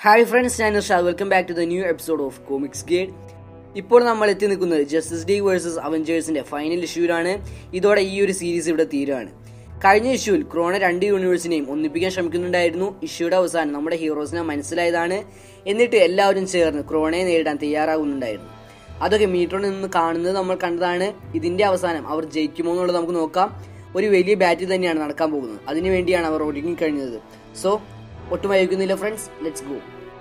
Hi friends, ഞാൻ Irshad. Welcome back to the new episode of comics guide. ഇപ്പോൾ നമ്മൾ എത്തി നിൽക്കുന്നത് ജസ്റ്റിസ് ലീഗ് വേഴ്സസ് അവഞ്ചേഴ്സിന്റെ ഫൈനൽ ഇഷ്യൂലാണ്. ഇതോടെ ഈ ഒരു സീരീസ് ഇവിടെ തീരുകയാണ്. കഴിഞ്ഞ ഇഷ്യൂവിൽ ക്രോണ രണ്ട് യൂണിവേഴ്സിനെയും ഒന്നിപ്പിക്കാൻ ശ്രമിക്കുന്നുണ്ടായിരുന്നു. ഇഷ്യൂയുടെ അവസാനം നമ്മുടെ ഹീറോസിനെ മനസ്സിലായതാണ്. എന്നിട്ട് എല്ലാവരും ചേർന്ന് ക്രോണയെ നേരിടാൻ തയ്യാറാകുന്നുണ്ടായിരുന്നു. അതൊക്കെ മീറ്ററിൽ നിന്ന് കാണുന്നത് നമ്മൾ കണ്ടതാണ്. ഇതിന്റെ അവസാനം അവർ ജയിക്കുമോ എന്നുള്ളത് നമുക്ക് നോക്കാം. ഒരു വലിയ ബാറ്റിൽ തന്നെയാണ് നടക്കാൻ പോകുന്നത്. അതിനുവേണ്ടിയാണ് അവർ ഒരുങ്ങിക്കഴിഞ്ഞത്. സോ ഒട്ടും വൈകുന്നില്ല ഫ്രണ്ട്സ്, ലെറ്റ്സ് ഗോ.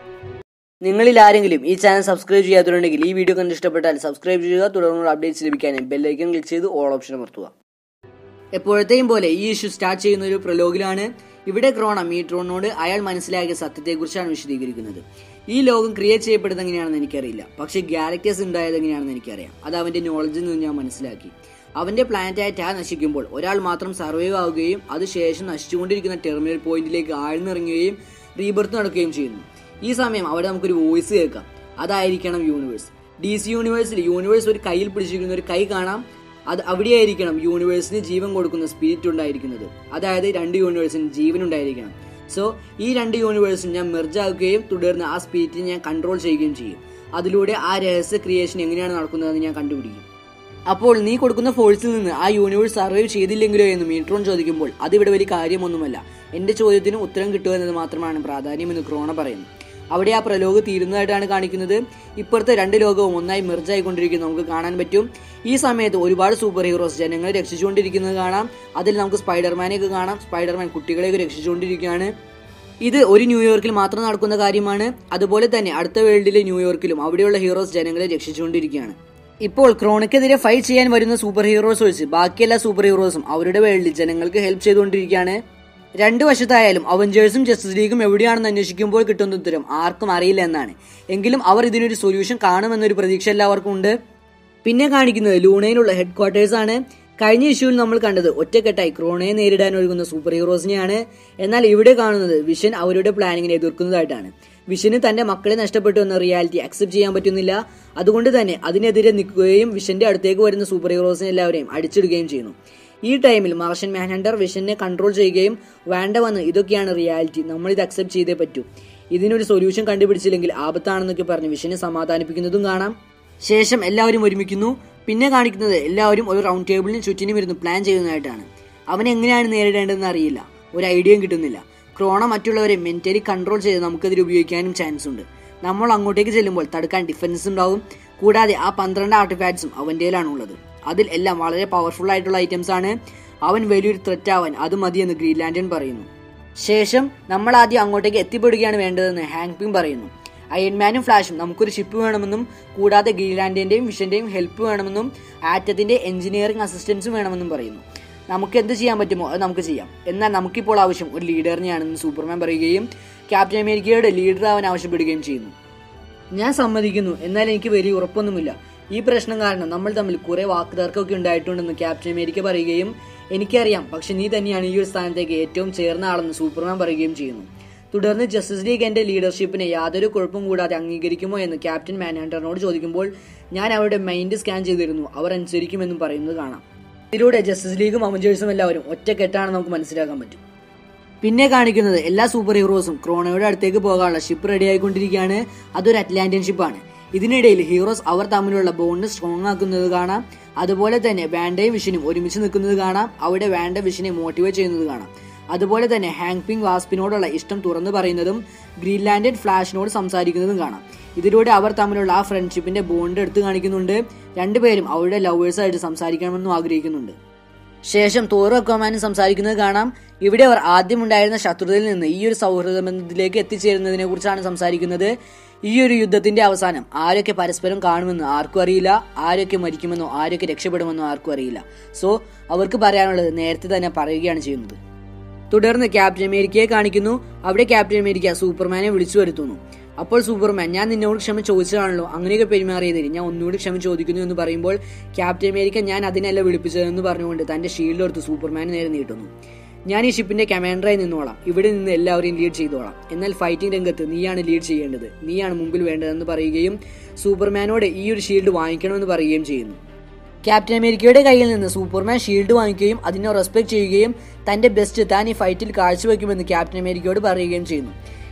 നിങ്ങളിൽ ആരെങ്കിലും ഈ ചാനൽ സബ്സ്ക്രൈബ് ചെയ്യാത്തതുണ്ടെങ്കിൽ ഈ വീഡിയോ കണ്ട് ഇഷ്ടപ്പെട്ടാൽ സബ്സ്ക്രൈബ് ചെയ്യുക. തുടർന്നുള്ള അപ്ഡേറ്റ്സ് ലഭിക്കാനും ബെല്ലൈക്കൺ ക്ലിക്ക് ചെയ്ത് ഓൾ ഓപ്ഷൻ അമർത്തുക. എപ്പോഴത്തെയും പോലെ ഈ ഇഷ്യൂ സ്റ്റാർട്ട് ചെയ്യുന്ന ഒരു പ്രലോഗിലാണ്. ഇവിടെ ക്രോണ മീട്രോണിനോട് അയാൾ മനസ്സിലാക്കിയ സത്യത്തെക്കുറിച്ചാണ് വിശദീകരിക്കുന്നത്. ഈ ലോകം ക്രിയേറ്റ് ചെയ്യപ്പെടുന്നത് എങ്ങനെയാണെന്ന് എനിക്കറിയില്ല, പക്ഷേ ഗാലക്ടീസ് ഉണ്ടായത് എങ്ങനെയാണെന്ന് എനിക്കറിയാം. അത് അവന്റെ നോളജിൽ നിന്ന് ഞാൻ മനസ്സിലാക്കി. അവന്റെ പ്ലാനറ്റായ ടാ നശിക്കുമ്പോൾ ഒരാൾ മാത്രം സർവൈവ് ആവുകയും അതിനുശേഷം നശിച്ചുകൊണ്ടിരിക്കുന്ന ടെർമിനൽ പോയിന്റിലേക്ക് ആഴ്ന്നിറങ്ങുകയും റീബർത്ത് നടക്കുകയും ചെയ്യുന്നു. ഈ സമയം അവിടെ നമുക്കൊരു വോയിസ് കേൾക്കാം. അതായിരിക്കണം യൂണിവേഴ്സ്. DC യൂണിവേഴ്സിൽ യൂണിവേഴ്സ് ഒരു കയ്യിൽ പിടിച്ചിരിക്കുന്ന ഒരു കൈ കാണാം. അത് അവിടെയായിരിക്കണം യൂണിവേഴ്സിന് ജീവൻ കൊടുക്കുന്ന സ്പിരിറ്റ് ഉണ്ടായിരിക്കുന്നത്. അതായത് രണ്ട് യൂണിവേഴ്സിന് ജീവൻ ഉണ്ടായിരിക്കണം. സോ ഈ രണ്ട് യൂണിവേഴ്സും ഞാൻ മെർജ് ആക്കുകയും തുടർന്ന് ആ സ്പിരിറ്റിനെ ഞാൻ കൺട്രോൾ ചെയ്യുകയും ചെയ്യും. അതിലൂടെ ആ രഹസ്യ ക്രിയേഷൻ എങ്ങനെയാണ് നടക്കുന്നതെന്ന് ഞാൻ കണ്ടുപിടിക്കും. അപ്പോൾ നീ കൊടുക്കുന്ന ഫോഴ്സിൽ നിന്ന് ആ യൂണിവേഴ്സ് സർവൈവ് ചെയ്തില്ലെങ്കിലോ എന്ന് മീട്രോൺ ചോദിക്കുമ്പോൾ അതിവിടെ വലിയ കാര്യമൊന്നുമല്ല, എന്റെ ചോദ്യത്തിന് ഉത്തരം കിട്ടുക എന്നത് മാത്രമാണ് പ്രാധാന്യമെന്ന് ക്രോണ പറയുന്നു. അവിടെ ആ പ്രലോഗ് തീരുന്നതായിട്ടാണ് കാണിക്കുന്നത്. ഇപ്പുറത്തെ രണ്ട് ലോകവും ഒന്നായി മെർജായിക്കൊണ്ടിരിക്കുന്നത് നമുക്ക് കാണാൻ പറ്റും. ഈ സമയത്ത് ഒരുപാട് സൂപ്പർ ഹീറോസ് ജനങ്ങളെ രക്ഷിച്ചുകൊണ്ടിരിക്കുന്നത് കാണാം. അതിൽ നമുക്ക് സ്പൈഡർമാനെയൊക്കെ കാണാം. സ്പൈഡർമാൻ കുട്ടികളെയൊക്കെ രക്ഷിച്ചുകൊണ്ടിരിക്കുകയാണ്. ഇത് ഒരു ന്യൂയോർക്കിൽ മാത്രം നടക്കുന്ന കാര്യമാണ്. അതുപോലെ തന്നെ അടുത്ത വേൾഡിലെ ന്യൂയോർക്കിലും അവിടെയുള്ള ഹീറോസ് ജനങ്ങളെ രക്ഷിച്ചുകൊണ്ടിരിക്കുകയാണ്. ഇപ്പോൾ ക്രോണയ്ക്കെതിരെ ഫൈറ്റ് ചെയ്യാൻ വരുന്ന സൂപ്പർ ഹീറോസ് ഒഴിച്ച് ബാക്കിയെല്ലാ സൂപ്പർ ഹീറോസും അവരുടെ വേൾഡിൽ ജനങ്ങൾക്ക് ഹെൽപ്പ് ചെയ്തുകൊണ്ടിരിക്കുകയാണ്. രണ്ടു വശത്തായാലും അവഞ്ചേഴ്സും ജസ്റ്റിസ് ലീഗും എവിടെയാണെന്ന് അന്വേഷിക്കുമ്പോൾ കിട്ടുന്ന ഉത്തരം ആർക്കും അറിയില്ല എന്നാണ്. എങ്കിലും അവർ ഇതിനൊരു സൊല്യൂഷൻ കാണുമെന്നൊരു പ്രതീക്ഷ എല്ലാവർക്കും ഉണ്ട്. പിന്നെ കാണിക്കുന്നത് ലൂണയിലുള്ള ഹെഡ് ക്വാർട്ടേഴ്സ് ആണ്. കഴിഞ്ഞ ഇഷ്യൂവിൽ നമ്മൾ കണ്ടത് ഒറ്റക്കെട്ടായി ക്രോണയെ നേരിടാൻ ഒരുങ്ങുന്ന സൂപ്പർ ഹീറോസിനെയാണ്. എന്നാൽ ഇവിടെ കാണുന്നത് വിഷൻ അവരുടെ പ്ലാനിങ്ങിനെ എതിർക്കുന്നതായിട്ടാണ്. വിഷന് തന്റെ മക്കളെ നഷ്ടപ്പെട്ടു എന്ന റിയാലിറ്റി അക്സെപ്റ്റ് ചെയ്യാൻ പറ്റുന്നില്ല. അതുകൊണ്ട് തന്നെ അതിനെതിരെ നിൽക്കുകയും വിഷന്റെ അടുത്തേക്ക് വരുന്ന സൂപ്പർ ഹീറോസിനെ എല്ലാവരെയും അടിച്ചിടുകയും ചെയ്യുന്നു. ഈ ടൈമിൽ മാർഷ്യൻ മാൻഹണ്ടർ വിഷനെ കൺട്രോൾ ചെയ്യുകയും വേണ്ട വന്ന് ഇതൊക്കെയാണ് റിയാലിറ്റി, നമ്മൾ ഇത് അക്സെപ്റ്റ് ചെയ്തേ പറ്റൂ, ഇതിനൊരു സൊല്യൂഷൻ കണ്ടുപിടിച്ചില്ലെങ്കിൽ ആപത്താണെന്നൊക്കെ പറഞ്ഞ് വിഷനെ സമാധാനിപ്പിക്കുന്നതും കാണാം. ശേഷം എല്ലാവരും ഒരുമിക്കുന്നു. പിന്നെ കാണിക്കുന്നത് എല്ലാവരും ഒരു റൗണ്ട് ടേബിളിന് ചുറ്റിനും ഇരുന്ന് പ്ലാൻ ചെയ്യുന്നതായിട്ടാണ്. അവൻ എങ്ങനെയാണ് നേരിടേണ്ടതെന്ന് അറിയില്ല, ഒരു ഐഡിയയും കിട്ടുന്നില്ല. ക്രോണ മറ്റുള്ളവരെ മെന്റലി കൺട്രോൾ ചെയ്ത് നമുക്കതിൽ ഉപയോഗിക്കാനും ചാൻസ് ഉണ്ട്. നമ്മൾ അങ്ങോട്ടേക്ക് ചെല്ലുമ്പോൾ തടുക്കാൻ ഡിഫൻസ് ഉണ്ടാവും. കൂടാതെ ആ 12 ആർട്ടിഫാക്ട്സും അവന്റെയിലാണ് ഉള്ളത്. അതിൽ എല്ലാം വളരെ പവർഫുൾ ആയിട്ടുള്ള ഐറ്റംസ് ആണ്. അവൻ വലിയൊരു ത്രെറ്റ് ആവാൻ അത് മതിയെന്ന് ഗ്രീൻ ലാന്റേൺ പറയുന്നു. ശേഷം നമ്മൾ ആദ്യം അങ്ങോട്ടേക്ക് എത്തിപ്പെടുകയാണ് വേണ്ടതെന്ന് ഹാങ്ക് പിങ് പറയുന്നു. അയൺമാനും ഫ്ലാഷും നമുക്കൊരു ഷിപ്പ് വേണമെന്നും കൂടാതെ ഗ്രീൻ ലാന്റേന്റെയും വിഷന്റെയും ഹെൽപ്പ് വേണമെന്നും ആറ്റത്തിന്റെ എഞ്ചിനീയറിംഗ് അസിസ്റ്റൻസും വേണമെന്നും പറയുന്നു. നമുക്ക് എന്ത് ചെയ്യാൻ പറ്റുമോ അത് നമുക്ക് ചെയ്യാം. എന്നാൽ നമുക്കിപ്പോൾ ആവശ്യം ഒരു ലീഡറിനെയാണെന്ന് സൂപ്പർമാൻ പറയുകയും ക്യാപ്റ്റൻ അമേരിക്കയുടെ ലീഡർ ആവാൻ ആവശ്യപ്പെടുകയും ചെയ്യുന്നു. ഞാൻ സമ്മതിക്കുന്നു, എന്നാൽ എനിക്ക് വലിയ ഉറപ്പൊന്നുമില്ല. ഈ പ്രശ്നം കാരണം നമ്മൾ തമ്മിൽ കുറെ വാക്കുതർക്കമൊക്കെ ഉണ്ടായിട്ടുണ്ടെന്ന് ക്യാപ്റ്റൻ അമേരിക്ക പറയുകയും എനിക്കറിയാം, പക്ഷെ നീ തന്നെയാണ് ഈ ഒരു സ്ഥാനത്തേക്ക് ഏറ്റവും ചേർന്ന ആളെന്ന് സൂപ്പർമാൻ പറയുകയും ചെയ്യുന്നു. തുടർന്ന് ജസ്റ്റിസ് ലീഗ് എന്റെ ലീഡർഷിപ്പിനെ യാതൊരു കുഴപ്പം കൂടാതെ അംഗീകരിക്കുമോ എന്ന് ക്യാപ്റ്റൻ മാൻഹണ്ടറിനോട് ചോദിക്കുമ്പോൾ ഞാൻ അവരുടെ മൈൻഡ് സ്കാൻ ചെയ്തിരുന്നു, അവർ അനുസരിക്കുമെന്നും പറയുന്നത് കാണാം. ഇതിലൂടെ ജസ്റ്റിസ് ലീഗും അവഞ്ചേഴ്സും എല്ലാവരും ഒറ്റക്കെട്ടാണെന്ന് നമുക്ക് മനസ്സിലാക്കാൻ പറ്റും. പിന്നെ കാണിക്കുന്നത് എല്ലാ സൂപ്പർ ഹീറോസും ക്രോണയുടെ അടുത്തേക്ക് പോകാനുള്ള ഷിപ്പ് റെഡി ആയിക്കൊണ്ടിരിക്കുകയാണ്. അതൊരു അറ്റ്ലാന്റിയൻ ഷിപ്പാണ്. ഇതിനിടയിൽ ഹീറോസ് അവർ തമ്മിലുള്ള ബോണ്ട് സ്ട്രോങ് ആക്കുന്നത് കാണാം. അതുപോലെ തന്നെ വാൻഡയും വിഷനും ഒരുമിച്ച് നിൽക്കുന്നത് കാണാം. അവിടെ വാൻഡ വിഷനെ മോട്ടിവേറ്റ് ചെയ്യുന്നത് കാണാം. അതുപോലെ തന്നെ ഹാങ്ക് പിങ് വാസ്പിനോടുള്ള ഇഷ്ടം തുറന്നു പറയുന്നതും ഗ്രീൻ ലാന്റേൺ ഫ്ലാഷിനോട് സംസാരിക്കുന്നതും കാണാം. ഇതിലൂടെ അവർ തമ്മിലുള്ള ആ ഫ്രണ്ട്ഷിപ്പിന്റെ ബോണ്ട് എടുത്തു കാണിക്കുന്നുണ്ട്. രണ്ടുപേരും അവരുടെ ലവേഴ്സായിട്ട് സംസാരിക്കണമെന്നും ആഗ്രഹിക്കുന്നുണ്ട്. ശേഷം തോറും അക്വാമാനും സംസാരിക്കുന്നത് കാണാം. ഇവിടെ അവർ ആദ്യം ഉണ്ടായിരുന്ന ശത്രുതയിൽ നിന്ന് ഈ ഒരു സൗഹൃദ ബന്ധത്തിലേക്ക് എത്തിച്ചേരുന്നതിനെ കുറിച്ചാണ് സംസാരിക്കുന്നത്. ഈ ഒരു യുദ്ധത്തിന്റെ അവസാനം ആരൊക്കെ പരസ്പരം കാണുമെന്ന് ആർക്കും അറിയില്ല, ആരൊക്കെ മരിക്കുമെന്നോ ആരൊക്കെ രക്ഷപ്പെടുമെന്നോ ആർക്കും അറിയില്ല. സോ അവർക്ക് പറയാനുള്ളത് നേരത്തെ തന്നെ പറയുകയാണ് ചെയ്യുന്നത്. തുടർന്ന് ക്യാപ്റ്റൻ അമേരിക്കയെ കാണിക്കുന്നു. അവിടെ ക്യാപ്റ്റൻ അമേരിക്ക സൂപ്പർമാനെ വിളിച്ചു വരുത്തുന്നു. അപ്പോൾ സൂപ്പർമാൻ, ഞാൻ നിന്നോട് ക്ഷമ ചോദിച്ചതാണല്ലോ, അങ്ങനെയൊക്കെ പെരുമാറിയതിന് ഞാൻ ഒന്നുകൂടി ക്ഷമ ചോദിക്കുന്നു എന്ന് പറയുമ്പോൾ ക്യാപ്റ്റൻ അമേരിക്ക ഞാൻ അതിനല്ല വിളിപ്പിച്ചതെന്ന് പറഞ്ഞുകൊണ്ട് തന്റെ ഷീൽഡ് എടുത്ത് സൂപ്പർമാന് നേരെ നീട്ടുന്നു. ഞാൻ ഈ ഷിപ്പിന്റെ കമാൻഡറായി നിന്നോളാം, ഇവിടെ നിന്ന് എല്ലാവരെയും ലീഡ് ചെയ്തോളാം, എന്നാൽ ഫൈറ്റിംഗ് രംഗത്ത് നീയാണ് ലീഡ് ചെയ്യേണ്ടത്, നീയാണ് മുമ്പിൽ വേണ്ടതെന്ന് പറയുകയും സൂപ്പർമാനോട് ഈ ഒരു ഷീൽഡ് വാങ്ങിക്കണമെന്ന് പറയുകയും ചെയ്യുന്നു. ക്യാപ്റ്റൻ അമേരിക്കയുടെ കയ്യിൽ നിന്ന് സൂപ്പർമാൻ ഷീൽഡ് വാങ്ങിക്കുകയും അതിനെ റെസ്പെക്ട് ചെയ്യുകയും തന്റെ ബെസ്റ്റ് താൻ ഈ ഫൈറ്റിൽ കാഴ്ചവെക്കുമെന്ന് ക്യാപ്റ്റൻ അമേരിക്കയോട് പറയുകയും ചെയ്യുന്നു.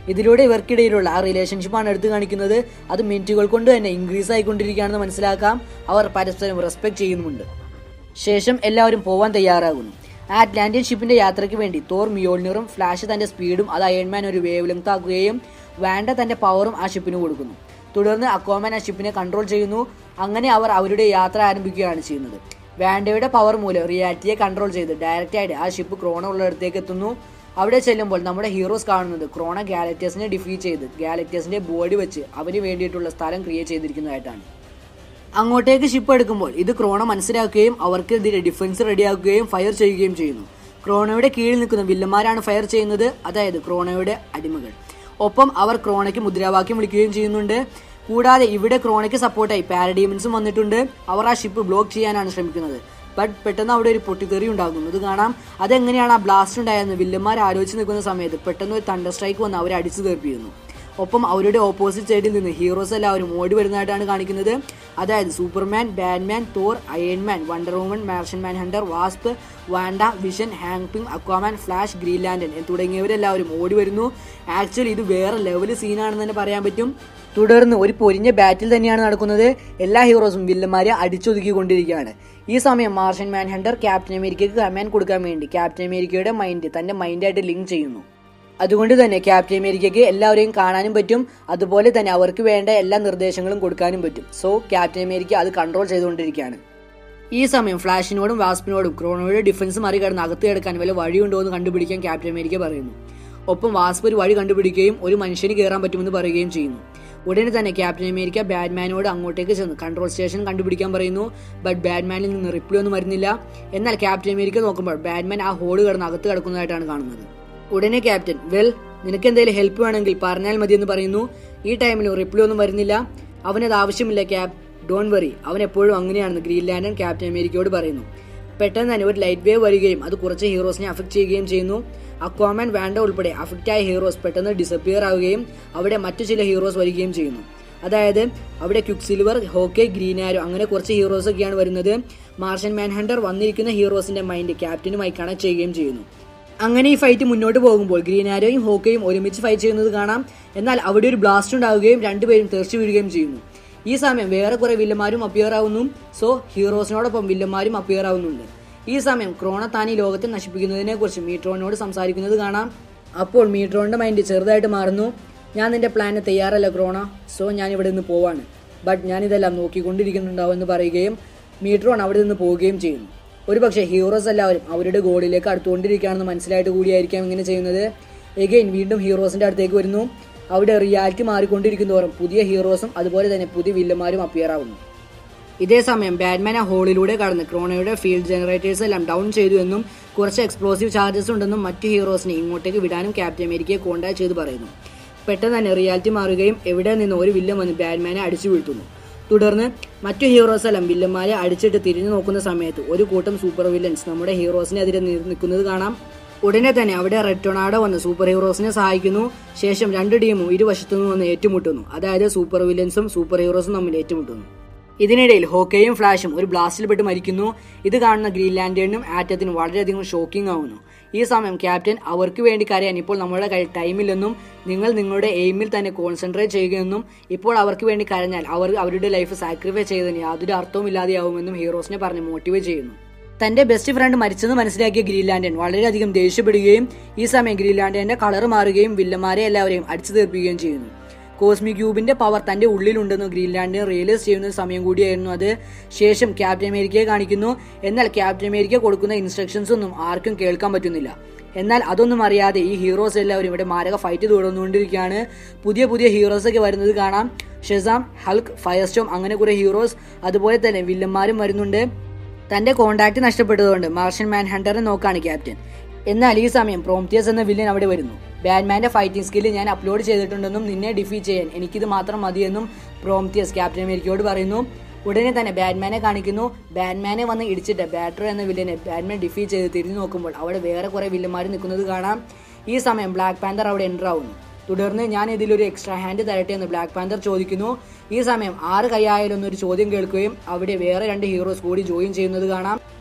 ഇതിലൂടെ ഇവർക്കിടയിലുള്ള ആ റിലേഷൻഷിപ്പാണ് എടുത്തു കാണിക്കുന്നത്. അത് മിനിറ്റുകൾ കൊണ്ട് തന്നെ ഇൻക്രീസ് ആയിക്കൊണ്ടിരിക്കുകയാണെന്ന് മനസ്സിലാക്കാം. അവർ പരസ്പരം റെസ്പെക്ട് ചെയ്യുന്നുമുണ്ട്. ശേഷം എല്ലാവരും പോവാൻ തയ്യാറാകുന്നു. ആ അറ്റ്ലാന്റിയൻ ഷിപ്പിന്റെ യാത്രയ്ക്ക് വേണ്ടി തോർ മിയോൾനിറും ഫ്ലാഷ് തന്റെ സ്പീഡും അത് അയൺമാൻ ഒരു വേവ് ലെങ്ത് ആക്കുകയും വാൻഡ തന്റെ പവറും ആ ഷിപ്പിന് കൊടുക്കുന്നു. തുടർന്ന് അക്വാമാൻ ആ ഷിപ്പിനെ കൺട്രോൾ ചെയ്യുന്നു. അങ്ങനെ അവർ അവരുടെ യാത്ര ആരംഭിക്കുകയാണ് ചെയ്യുന്നത്. വാൻഡയുടെ പവർ മൂലം റിയാലിറ്റിയെ കൺട്രോൾ ചെയ്ത് ഡയറക്റ്റ് ആയിട്ട് ആ ഷിപ്പ് ക്രോണ ഉള്ളിടത്തേക്ക് എത്തുന്നു. അവിടെ ചെല്ലുമ്പോൾ നമ്മുടെ ഹീറോസ് കാണുന്നത് ക്രോണ ഗാലക്ടസിനെ ഡിഫീറ്റ് ചെയ്ത് ഗാലക്ടസിന്റെ ബോഡി വെച്ച് അവന് വേണ്ടിയിട്ടുള്ള സ്ഥലം ക്രിയേറ്റ് ചെയ്തിരിക്കുന്നതായിട്ടാണ്. അങ്ങോട്ടേക്ക് ഷിപ്പ് എടുക്കുമ്പോൾ ഇത് ക്രോണ മനസ്സിലാക്കുകയും അവർക്കെതിരെ ഡിഫൻസ് റെഡിയാക്കുകയും ഫയർ ചെയ്യുകയും ചെയ്യുന്നു. ക്രോണയുടെ കീഴിൽ നിൽക്കുന്ന വില്ലന്മാരാണ് ഫയർ ചെയ്യുന്നത്, അതായത് ക്രോണയുടെ അടിമകൾ. ഒപ്പം അവർ ക്രോണയ്ക്ക് മുദ്രാവാക്യം വിളിക്കുകയും ചെയ്യുന്നുണ്ട്. കൂടാതെ ഇവിടെ ക്രോണയ്ക്ക് സപ്പോർട്ടായി പാരഡീമൻസും വന്നിട്ടുണ്ട്. അവർ ആ ഷിപ്പ് ബ്ലോക്ക് ചെയ്യാനാണ് ശ്രമിക്കുന്നത്. ബട്ട് പെട്ടെന്ന് അവിടെ ഒരു പൊട്ടിത്തെറി ഉണ്ടാകുന്നത് കാണാം. അതെങ്ങനെയാണ് ആ ബ്ലാസ്റ്റ് ഉണ്ടായെന്ന് വില്ലന്മാർ ആലോചിച്ച് നിൽക്കുന്ന സമയത്ത് പെട്ടെന്ന് ഒരു തണ്ടർ സ്ട്രൈക്ക് വന്ന് അവരെ അടിച്ചു തീർപ്പിക്കുന്നു. ഒപ്പം അവരുടെ ഓപ്പോസിറ്റ് സൈഡിൽ നിന്ന് ഹീറോസ് എല്ലാവരും ഓടി വരുന്നതായിട്ടാണ് കാണിക്കുന്നത്. അതായത് Superman, Batman, Thor, Iron Man, Wonder Woman, Martian Manhunter, Wasp, Wanda, Vision, Hank Pym, Aquaman, Flash, Green Lantern തുടങ്ങിയവരെല്ലാവരും ഓടി വരുന്നു. ആക്ച്വലി ഇത് വേറെ ലെവല് സീനാണെന്ന് തന്നെ പറയാൻ പറ്റും. തുടർന്ന് ഒരു പൊരിഞ്ഞ ബാറ്റിൽ തന്നെയാണ് നടക്കുന്നത്. എല്ലാ ഹീറോസും വില്ലന്മാരെ അടിച്ചൊതുക്കിക്കൊണ്ടിരിക്കുകയാണ്. ഈ സമയം മാർഷ്യൻ മാൻ ഹണ്ടർ ക്യാപ്റ്റൻ അമേരിക്കയ്ക്ക് കമാൻഡ് കൊടുക്കാൻ വേണ്ടി ക്യാപ്റ്റൻ അമേരിക്കയുടെ മൈൻഡ് തന്റെ മൈൻഡായിട്ട് ലിങ്ക് ചെയ്യുന്നു. അതുകൊണ്ട് തന്നെ ക്യാപ്റ്റൻ അമേരിക്കയ്ക്ക് എല്ലാവരെയും കാണാനും പറ്റും. അതുപോലെ തന്നെ അവർക്ക് വേണ്ട എല്ലാ നിർദ്ദേശങ്ങളും കൊടുക്കാനും പറ്റും. സോ ക്യാപ്റ്റൻ അമേരിക്ക അത് കൺട്രോൾ ചെയ്തുകൊണ്ടിരിക്കുകയാണ്. ഈ സമയം ഫ്ലാഷിനോടും വാസ്പിനോടും ക്രോണോയുടെ ഡിഫൻസ് മറികടന്ന് അകത്ത് കിടക്കാൻ വല്ല വഴിയുണ്ടോ എന്ന് കണ്ടുപിടിക്കാൻ ക്യാപ്റ്റൻ അമേരിക്ക പറയുന്നു. ഒപ്പം വാസ്പ് ഒരു വഴി കണ്ടുപിടിക്കുകയും ഒരു മനുഷ്യന് കയറാൻ പറ്റുമെന്ന് പറയുകയും ചെയ്യുന്നു. ഉടനെ തന്നെ ക്യാപ്റ്റൻ അമേരിക്ക ബാറ്റ്മാനോട് അങ്ങോട്ടേക്ക് ചെന്ന് കൺട്രോൾ സ്റ്റേഷൻ കണ്ടുപിടിക്കാൻ പറയുന്നു. ബട്ട് ബാറ്റ്മാനിൽ നിന്ന് റിപ്ലൈ ഒന്നും വരുന്നില്ല. എന്നാൽ ക്യാപ്റ്റൻ അമേരിക്ക നോക്കുമ്പോൾ ബാറ്റ്മാൻ ആ ഹോള് കിടന്ന് അകത്ത് കിടക്കുന്നതായിട്ടാണ് കാണുന്നത്. ഉടനെ ക്യാപ്റ്റൻ, വെൽ, നിനക്ക് എന്തെങ്കിലും ഹെൽപ്പ് വേണമെങ്കിൽ പറഞ്ഞാൽ മതി എന്ന് പറയുന്നു. ഈ ടൈമിൽ റിപ്ലൈ ഒന്നും വരുന്നില്ല. അവനത് ആവശ്യമില്ല ക്യാപ്, ഡോണ്ട് വറി, അവൻ എപ്പോഴും അങ്ങനെയാണെന്ന് ഗ്രീൻ ലാന്റൻ ക്യാപ്റ്റൻ അമേരിക്കയോട് പറയുന്നു. പെട്ടെന്ന് തന്നെ ഒരു ലൈറ്റ് വേവ് വരികയും അത് കുറച്ച് ഹീറോസിനെ അഫക്ട് ചെയ്യുകയും ചെയ്യുന്നു. അക്വാമാൻ, വാൻഡ ഉൾപ്പെടെ അഫക്റ്റ് ആയ ഹീറോസ് പെട്ടെന്ന് ഡിസപ്പിയർ ആവുകയും അവിടെ മറ്റു ചില ഹീറോസ് വരികയും ചെയ്യുന്നു. അതായത് അവിടെ Quicksilver, Hawkeye, Green Arrow അങ്ങനെ കുറച്ച് ഹീറോസ് ഒക്കെയാണ് വരുന്നത്. മാർഷ്യൻ മാൻ ഹണ്ടർ വന്നിരിക്കുന്ന ഹീറോസിന്റെ മൈൻഡ് ക്യാപ്റ്റനുമായി കണക്ട് ചെയ്യുകയും ചെയ്യുന്നു. അങ്ങനെ ഈ ഫൈറ്റ് മുന്നോട്ട് പോകുമ്പോൾ ഗ്രീൻ ആരോയും ഹോക്കയും ഒരുമിച്ച് ഫൈറ്റ് ചെയ്യുന്നത് കാണാം. എന്നാൽ അവിടെ ഒരു ബ്ലാസ്റ്റ് ഉണ്ടാവുകയും രണ്ടുപേരും തെറിച്ചു വീഴുകയും ചെയ്യുന്നു. ഈ സമയം വേറെ കുറെ വില്ലന്മാരും അപ്പിയർ ആവുന്നു. സോ ഹീറോസിനോടൊപ്പം വില്ലന്മാരും അപ്പിയർ ആവുന്നുണ്ട്. ഈ സമയം ക്രോണ താൻ ഈ ലോകത്തെ നശിപ്പിക്കുന്നതിനെ കുറിച്ച് മീട്രോണിനോട് സംസാരിക്കുന്നത് കാണാം. അപ്പോൾ മീട്രോണിന്റെ മൈൻഡ് ചെറുതായിട്ട് മാറുന്നു. ഞാൻ നിന്റെ പ്ലാന് തയ്യാറല്ല ക്രോണ, സോ ഞാൻ ഇവിടെ നിന്ന് പോവാണ്. ബട്ട് ഞാനിതെല്ലാം നോക്കിക്കൊണ്ടിരിക്കുന്നുണ്ടാവും എന്ന് പറയുകയും മീട്രോൺ അവിടെ നിന്ന് പോവുകയും ചെയ്യുന്നു. ഒരുപക്ഷെ ഹീറോസ് എല്ലാവരും അവരുടെ ഗോളിലേക്ക് അടുത്തുകൊണ്ടിരിക്കുകയാണെന്ന് മനസ്സിലായിട്ട് കൂടിയായിരിക്കാം ഇങ്ങനെ ചെയ്യുന്നത്. എഗെയിൻ വീണ്ടും ഹീറോസിന്റെ അടുത്തേക്ക് വരുന്നു. അവിടെ റിയാലിറ്റി മാറിക്കൊണ്ടിരിക്കുന്നതോറും പുതിയ ഹീറോസും അതുപോലെ തന്നെ പുതിയ വില്ലന്മാരും അപ്പിയർ ആവുന്നു. ഇതേ സമയം ബാറ്റ്മാൻ ആ ഹോളിലൂടെ കടന്ന് ക്രോണയുടെ ഫീൽഡ് ജനറേറ്റേഴ്സ് എല്ലാം ഡൗൺ ചെയ്തു എന്നും കുറച്ച് എക്സ്പ്ലോസീവ് ചാർജസ് ഉണ്ടെന്നും മറ്റ് ഹീറോസിനെ ഇങ്ങോട്ടേക്ക് വിടാനും ക്യാപ്റ്റൻ അമേരിക്കയെ കോൺടാക്ട് ചെയ്ത് പറയുന്നു. പെട്ടെന്ന് തന്നെ റിയാലിറ്റി മാറുകയും എവിടെ നിന്ന് ഒരു വില്ലൻ വന്ന് ബാറ്റ്മാനെ അടിച്ചു വീഴ്ത്തുന്നു. തുടർന്ന് മറ്റു ഹീറോസ് എല്ലാം വില്ലന്മാരെ അടിച്ചിട്ട് തിരിഞ്ഞു നോക്കുന്ന സമയത്ത് ഒരു കൂട്ടം സൂപ്പർ വില്ലൻസ് നമ്മുടെ ഹീറോസിനെതിരെ നിൽക്കുന്നത് കാണാം. ഉടനെ തന്നെ അവിടെ റെഡ് ടൊർണാഡോ വന്ന് സൂപ്പർ ഹീറോസിനെ സഹായിക്കുന്നു. ശേഷം രണ്ട് ടീമും ഇരുവശത്തുനിന്ന് വന്ന് ഏറ്റുമുട്ടുന്നു. അതായത് സൂപ്പർ വില്ലൻസും സൂപ്പർ ഹീറോസും തമ്മിൽ ഏറ്റുമുട്ടുന്നു. ഇതിനിടയിൽ ഹോക്കയും ഫ്ലാഷും ഒരു ബ്ലാസ്റ്റിൽ പെട്ട് മരിക്കുന്നു. ഇത് കാണുന്ന ഗ്രീൻ ലാന്റേണിനും ആറ്റത്തിനും വളരെയധികം ഷോക്കിംഗ് ആവുന്നു. ഈ സമയം ക്യാപ്റ്റൻ അവർക്ക് വേണ്ടി കരയാൻ ഇപ്പോൾ നമ്മുടെ കയ്യിൽ ടൈമില്ലെന്നും നിങ്ങൾ നിങ്ങളുടെ എയിമിൽ തന്നെ കോൺസെൻട്രേറ്റ് ചെയ്യുകയെന്നും ഇപ്പോൾ അവർക്ക് വേണ്ടി കരഞ്ഞാൽ അവർ അവരുടെ ലൈഫ് സാക്രിഫൈസ് ചെയ്തതിന് യാതൊരു അർത്ഥവും ഇല്ലാതെയാവുമെന്നും ഹീറോസിനെ പറഞ്ഞ് മോട്ടിവേറ്റ് ചെയ്യുന്നു. തന്റെ ബെസ്റ്റ് ഫ്രണ്ട് മരിച്ചെന്ന് മനസ്സിലാക്കിയ ഗ്രീൻ ലാന്റേൺ വളരെയധികം ദേഷ്യപ്പെടുകയും ഈ സമയം ഗ്രീൻ ലാന്റേണിന്റെ കളർ മാറുകയും വില്ലന്മാരെ എല്ലാവരെയും അടിച്ചു തീർപ്പിക്കുകയും ചെയ്യുന്നു. കോസ്മിക് ക്യൂബിന്റെ പവർ തന്റെ ഉള്ളിലുണ്ടെന്ന് ഗ്രീൻ ലാന്റേൺ റിയലൈസ് ചെയ്യുന്ന സമയം കൂടിയായിരുന്നു അത്. ശേഷം ക്യാപ്റ്റൻ അമേരിക്കയെ കാണിക്കുന്നു. എന്നാൽ ക്യാപ്റ്റൻ അമേരിക്ക കൊടുക്കുന്ന ഇൻസ്ട്രക്ഷൻസ് ഒന്നും ആർക്കും കേൾക്കാൻ പറ്റുന്നില്ല. എന്നാൽ അതൊന്നും അറിയാതെ ഈ ഹീറോസ് എല്ലാവരും ഇവിടെ മാരക ഫൈറ്റ് തുടർന്നുകൊണ്ടിരിക്കുകയാണ്. പുതിയ ഹീറോസ് ഒക്കെ വരുന്നത് കാണാം. ഷെസാം, ഹൾക്ക്, ഫയർസ്റ്റോം അങ്ങനെ കുറെ ഹീറോസ്, അതുപോലെ തന്നെ വില്ലന്മാരും വരുന്നുണ്ട്. തന്റെ കോണ്ടാക്ട് നഷ്ടപ്പെട്ടതുകൊണ്ട് മാർഷ്യൻ മാൻ ഹണ്ടറിനെ നോക്കാണ് ക്യാപ്റ്റൻ. എന്നാൽ ഈ സമയം പ്രോംതിയസ് എന്ന വില്ലൻ അവിടെ വരുന്നു. ബാറ്റ്മാന്റെ ഫൈറ്റിംഗ് സ്കില്ല് ഞാൻ അപ്ലോഡ് ചെയ്തിട്ടുണ്ടെന്നും നിന്നെ ഡിഫീറ്റ് ചെയ്യാൻ എനിക്കിത് മാത്രം മതിയെന്നും പ്രോംതിയസ് ക്യാപ്റ്റൻ അമേരിക്കയോട് പറയുന്നു. ഉടനെ തന്നെ ബാറ്റ്മാനെ കാണിക്കുന്നു. ബാറ്റ്മാനെ വന്ന് ഇടിച്ചിട്ട് ബാറ്റർ എന്ന വില്ലനെ ബാറ്റ്മാൻ ഡിഫീറ്റ് ചെയ്ത് തിരിഞ്ഞു നോക്കുമ്പോൾ അവിടെ വേറെ കുറെ വില്ലന്മാർ നിൽക്കുന്നത് കാണാം. ഈ സമയം ബ്ലാക്ക് പാന്തർ അവിടെ എൻ്റർ ആവുന്നു. തുടർന്ന് ഞാൻ ഇതിലൊരു എക്സ്ട്രാ ഹാൻഡ് തരട്ടെ എന്ന് ബ്ലാക്ക് പാന്തർ ചോദിക്കുന്നു. ഈ സമയം 6 കൈയായാലൊന്നൊരു ചോദ്യം കേൾക്കുകയും അവിടെ വേറെ 2 ഹീറോസ് കൂടി ജോയിൻ ചെയ്യുന്നത് കാണാം.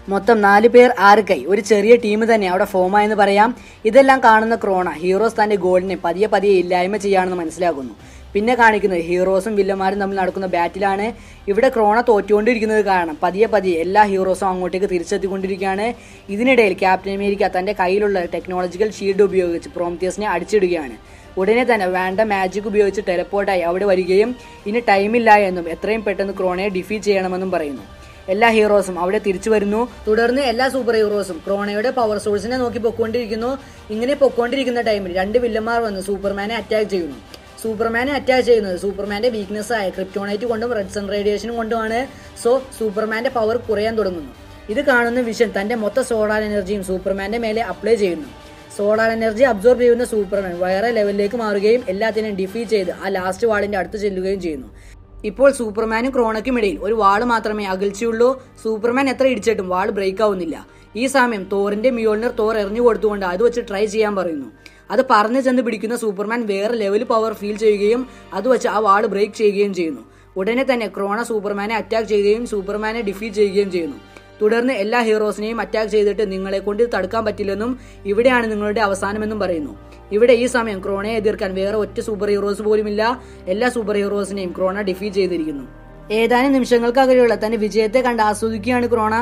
മൊത്തം 4 പേർ 6 കൈ, ഒരു ചെറിയ ടീം തന്നെ അവിടെ ഫോമായെന്ന് പറയാം. ഇതെല്ലാം കാണുന്ന ക്രോണ ഹീറോസ് തന്റെ ഗോളിനെ പതിയെ പതിയെ ഇല്ലായ്മ ചെയ്യാണെന്ന് മനസ്സിലാക്കുന്നു. പിന്നെ കാണിക്കുന്നത് ഹീറോസും വില്ലന്മാരും തമ്മിൽ നടക്കുന്ന ബാറ്റിലാണ്. ഇവിടെ ക്രോണ തോറ്റുകൊണ്ടിരിക്കുന്നത് കാരണം പതിയെ പതിയെ എല്ലാ ഹീറോസും അങ്ങോട്ടേക്ക് തിരിച്ചെത്തിക്കൊണ്ടിരിക്കുകയാണ്. ഇതിനിടയിൽ ക്യാപ്റ്റൻ അമേരിക്ക തന്റെ കയ്യിലുള്ള ടെക്നോളജിക്കൽ ഷീൽഡ് ഉപയോഗിച്ച് പ്രോംതിയസിനെ അടിച്ചിടുകയാണ്. ഉടനെ തന്നെ വാൻഡ മാജിക് ഉപയോഗിച്ച് ടെലപ്പോർട്ടായി അവിടെ വരികയും ഇനി ടൈമില്ല എന്നും എത്രയും പെട്ടെന്ന് ക്രോണയെ ഡിഫീറ്റ് ചെയ്യണമെന്നും പറയുന്നു. എല്ലാ ഹീറോസും അവിടെ തിരിച്ചു വരുന്നു. തുടർന്ന് എല്ലാ സൂപ്പർ ഹീറോസും ക്രോണയുടെ പവർ സോഴ്സിനെ നോക്കി പൊക്കോണ്ടിരിക്കുന്നു. ഇങ്ങനെ പൊക്കോണ്ടിരിക്കുന്ന ടൈമിൽ 2 വില്ലന്മാർ വന്ന് സൂപ്പർമാനെ അറ്റാക്ക് ചെയ്യുന്നു. സൂപ്പർമാനെ അറ്റാക്ക് ചെയ്യുന്നത് സൂപ്പർമാന്റെ വീക്ക്നെസ് ആയ ക്രിപ്റ്റോണൈറ്റ് കൊണ്ടും റെഡ് സൺ റേഡിയേഷനും കൊണ്ടുമാണ്. സോ സൂപ്പർമാന്റെ പവർ കുറയാൻ തുടങ്ങുന്നു. ഇത് കാണുന്ന വിഷൻ തന്റെ മൊത്തം സോളാർ എനർജിയും സൂപ്പർമാന്റെ മേലെ അപ്ലൈ ചെയ്യുന്നു. സോളാർ എനർജി അബ്സോർബ് ചെയ്യുന്ന സൂപ്പർമാൻ വേറെ ലെവലിലേക്ക് മാറുകയും എല്ലാത്തിനെയും ഡിഫീറ്റ് ചെയ്ത് ആ ലാസ്റ്റ് വാളിന്റെ അടുത്ത് ചെല്ലുകയും ചെയ്യുന്നു. ഇപ്പോൾ സൂപ്പർമാനും ക്രോണയ്ക്കും ഇടയിൽ ഒരു വാള് മാത്രമേ അകൽച്ചയുള്ളൂ. സൂപ്പർമാൻ എത്ര ഇടിച്ചിട്ടും വാള് ബ്രേക്ക് ആവുന്നില്ല. ഈ സമയം തോറിന്റെ മ്യോൾനർ തോർ എറിഞ്ഞു കൊടുത്തുകൊണ്ട് അത് വെച്ച് ട്രൈ ചെയ്യാൻ പറയുന്നു. അത് പറഞ്ഞു ചെന്ന് പിടിക്കുന്ന സൂപ്പർമാൻ വേറെ ലെവൽ പവർ ഫീൽ ചെയ്യുകയും അത് വെച്ച് ആ വാള് ബ്രേക്ക് ചെയ്യുകയും ചെയ്യുന്നു. ഉടനെ തന്നെ ക്രോണ സൂപ്പർമാനെ അറ്റാക്ക് ചെയ്യുകയും സൂപ്പർമാനെ ഡിഫീറ്റ് ചെയ്യുകയും ചെയ്യുന്നു. തുടർന്ന് എല്ലാ ഹീറോസിനെയും അറ്റാക്ക് ചെയ്തിട്ട് നിങ്ങളെ കൊണ്ട് തടുക്കാൻ പറ്റില്ലെന്നും ഇവിടെയാണ് നിങ്ങളുടെ അവസാനമെന്നും പറയുന്നു. ഇവിടെ ഈ സമയം ക്രോണയെ എതിർക്കാൻ വേറെ ഒറ്റ സൂപ്പർ ഹീറോസ് പോലുമില്ല. എല്ലാ സൂപ്പർ ഹീറോസിനെയും ക്രോണ ഡിഫീറ്റ് ചെയ്തിരിക്കുന്നു. ഏതാനും നിമിഷങ്ങൾക്കകലെയുള്ള തന്റെ വിജയത്തെ കണ്ട് ആസ്വദിക്കുകയാണ് ക്രോണ.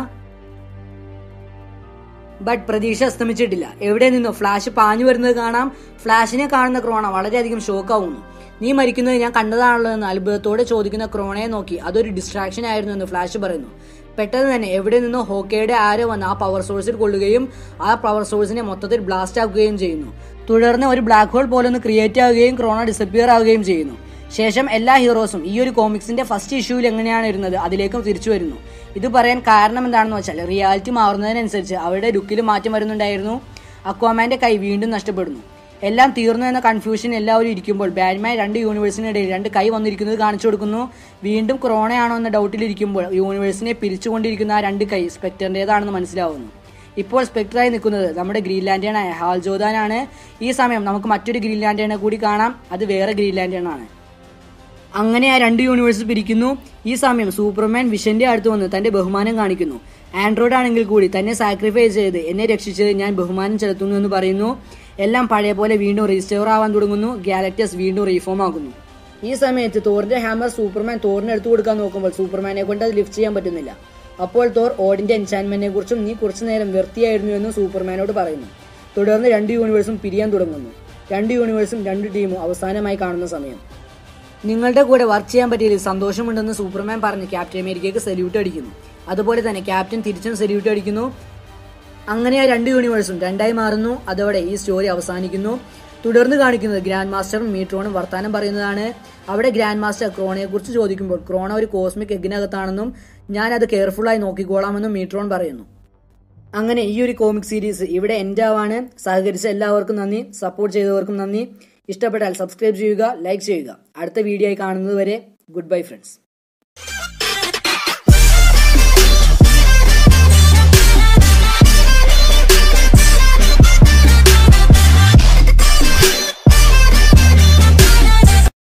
ബട്ട് പ്രതീക്ഷ അസ്തമിച്ചിട്ടില്ല. എവിടെ നിന്നോ ഫ്ലാഷ് പാഞ്ഞു വരുന്നത് കാണാം. ഫ്ലാഷിനെ കാണുന്ന ക്രോണ വളരെയധികം ഷോക്കാവുന്നു. നീ മരിക്കുന്നത് ഞാൻ കണ്ടതാണല്ലോ എന്ന് അത്ഭുതത്തോടെ ചോദിക്കുന്ന ക്രോണയെ നോക്കി അതൊരു ഡിസ്ട്രാക്ഷൻ ആയിരുന്നു എന്ന് ഫ്ലാഷ് പറയുന്നു. പെട്ടെന്ന് തന്നെ എവിടെ നിന്നോ ഹോക്കയുടെ ആരോ വന്ന് ആ പവർ സോഴ്സിൽ കൊള്ളുകയും ആ പവർ സോഴ്സിനെ മൊത്തത്തിൽ ബ്ലാസ്റ്റ് ആക്കുകയും ചെയ്യുന്നു. തുടർന്ന് ഒരു ബ്ലാക്ക് ഹോൾ പോലെ ഒന്ന് ക്രിയേറ്റ് ആവുകയും ക്രോണ ഡിസപ്പിയർ ആവുകയും ചെയ്യുന്നു. ശേഷം എല്ലാ ഹീറോസും ഈ ഒരു കോമിക്സിന്റെ ഫസ്റ്റ് ഇഷ്യൂവിൽ എങ്ങനെയാണ് ഇരുന്നത് അതിലേക്കും തിരിച്ചു വരുന്നു. ഇത് പറയാൻ കാരണം എന്താണെന്ന് വെച്ചാൽ റിയാലിറ്റി മാറുന്നതിനനുസരിച്ച് അവരുടെ ലുക്കിൽ മാറ്റം വരുന്നുണ്ടായിരുന്നു. അക്വാമാന്റെ കൈ വീണ്ടും നഷ്ടപ്പെടുന്നു. എല്ലാം തീർന്നു എന്ന കൺഫ്യൂഷൻ എല്ലാവരും ഇരിക്കുമ്പോൾ ബാറ്റ്മാൻ 2 യൂണിവേഴ്സിനിടയിൽ 2 കൈ വന്നിരിക്കുന്നത് കാണിച്ചു കൊടുക്കുന്നു. വീണ്ടും ക്രോണയാണോ എന്ന ഡൗട്ടിലിരിക്കുമ്പോൾ യൂണിവേഴ്സിനെ പിരിച്ചുകൊണ്ടിരിക്കുന്ന ആ 2 കൈ സ്പെക്ടറിന്റേതാണെന്ന് മനസ്സിലാവുന്നു. ഇപ്പോൾ സ്പെക്ടറായി നിൽക്കുന്നത് നമ്മുടെ ഗ്രീൻ ലാന്റേണായ ഹാൽ ജോർദാനാണ്. ഈ സമയം നമുക്ക് മറ്റൊരു ഗ്രീൻ ലാന്റേണെ കൂടി കാണാം. അത് വേറെ ഗ്രീൻ ലാന്റേണാണ്. അങ്ങനെ ആ 2 യൂണിവേഴ്സ് പിരിക്കുന്നു. ഈ സമയം സൂപ്പർമാൻ വിഷന്റെ അടുത്ത് വന്ന് തന്റെ ബഹുമാനം കാണിക്കുന്നു. ആൻഡ്രോയിഡ് ആണെങ്കിൽ കൂടി തന്നെ സാക്രിഫൈസ് ചെയ്ത് എന്നെ രക്ഷിച്ചത് ഞാൻ ബഹുമാനം ചെലുത്തുന്നു എന്ന് പറയുന്നു. എല്ലാം പഴയ പോലെ വീണ്ടും റീസ്റ്റോർ ആവാൻ തുടങ്ങുന്നു. ഗാലക്ടസ് വീണ്ടും റീഫോം ആകുന്നു. ഈ സമയത്ത് തോറിന്റെ ഹാമർ സൂപ്പർമാൻ തോറിന് എടുത്തു കൊടുക്കാൻ നോക്കുമ്പോൾ സൂപ്പർമാനെ കൊണ്ട് അത് ലിഫ്റ്റ് ചെയ്യാൻ പറ്റുന്നില്ല. അപ്പോൾ തോർ ഓഡിന്റെ എൻചാൻമെന്റിനെ കുറിച്ചും നീ കുറച്ചു നേരം വ്യർത്തിയായിരുന്നു എന്ന് സൂപ്പർമാനോട് പറയുന്നു. തുടർന്ന് 2 യൂണിവേഴ്സും പിരിയാൻ തുടങ്ങുന്നു. 2 യൂണിവേഴ്സും 2 ടീമും അവസാനമായി കാണുന്ന സമയം. നിങ്ങളുടെ കൂടെ വർക്ക് ചെയ്യാൻ പറ്റിയതിൽ സന്തോഷമുണ്ടെന്ന് സൂപ്പർമാൻ പറഞ്ഞ് ക്യാപ്റ്റൻ അമേരിക്കയ്ക്ക് സല്യൂട്ട് അടിക്കുന്നു. അതുപോലെ തന്നെ ക്യാപ്റ്റൻ തിരിച്ചും സല്യൂട്ട് അടിക്കുന്നു. അങ്ങനെ ആ 2 യൂണിവേഴ്സും 2ആയി മാറുന്നു. അതോടെ ഈ സ്റ്റോറി അവസാനിക്കുന്നു. തുടർന്ന് കാണിക്കുന്നത് ഗ്രാൻഡ് മാസ്റ്ററും മീട്രോണും വർത്താനം പറയുന്നതാണ്. അവിടെ ഗ്രാൻഡ് മാസ്റ്റർ ക്രോണയെ കുറിച്ച് ചോദിക്കുമ്പോൾ ക്രോണ ഒരു കോസ്മിക് എഗ്ഗിനകത്താണെന്നും ഞാൻ അത് കെയർഫുള്ളായി നോക്കിക്കോളാമെന്നും മീട്രോൺ പറയുന്നു. അങ്ങനെ ഈ ഒരു കോമിക് സീരീസ് ഇവിടെ എൻഡ് ആവാണ്. സഹകരിച്ച എല്ലാവർക്കും നന്ദി. സപ്പോർട്ട് ചെയ്തവർക്കും നന്ദി. ഇഷ്ടപ്പെട്ടാൽ സബ്സ്ക്രൈബ് ചെയ്യുക, ലൈക്ക് ചെയ്യുക. അടുത്ത വീഡിയോ ആയി കാണുന്നത് വരെ ഗുഡ് ബൈ ഫ്രണ്ട്സ്.